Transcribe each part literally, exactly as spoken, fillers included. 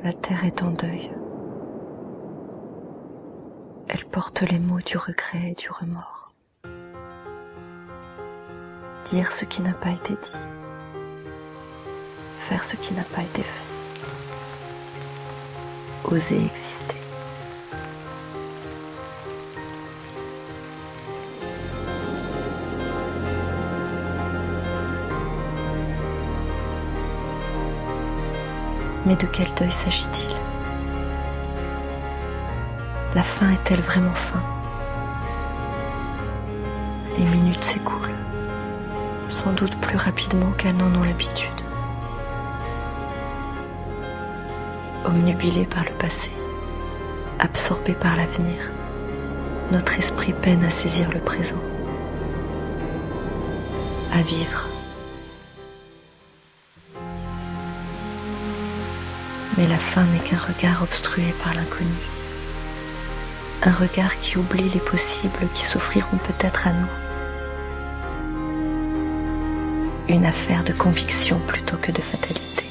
La terre est en deuil. Elle porte les mots du regret et du remords. Dire ce qui n'a pas été dit. Faire ce qui n'a pas été fait. Oser exister. Mais de quel deuil s'agit-il? La fin est-elle vraiment fin? Les minutes s'écoulent, sans doute plus rapidement qu'elles n'en ont l'habitude. Omnubilé par le passé, absorbé par l'avenir, notre esprit peine à saisir le présent, à vivre. Mais la fin n'est qu'un regard obstrué par l'inconnu. Un regard qui oublie les possibles qui s'offriront peut-être à nous. Une affaire de conviction plutôt que de fatalité.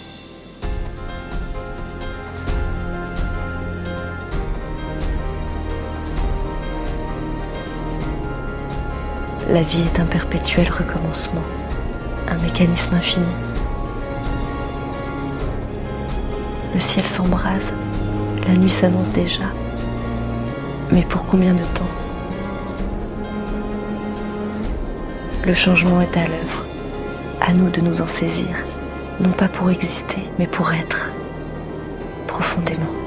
La vie est un perpétuel recommencement, un mécanisme infini. Le ciel s'embrase, la nuit s'annonce déjà. Mais pour combien de temps? Le changement est à l'œuvre. À nous de nous en saisir, non pas pour exister, mais pour être profondément.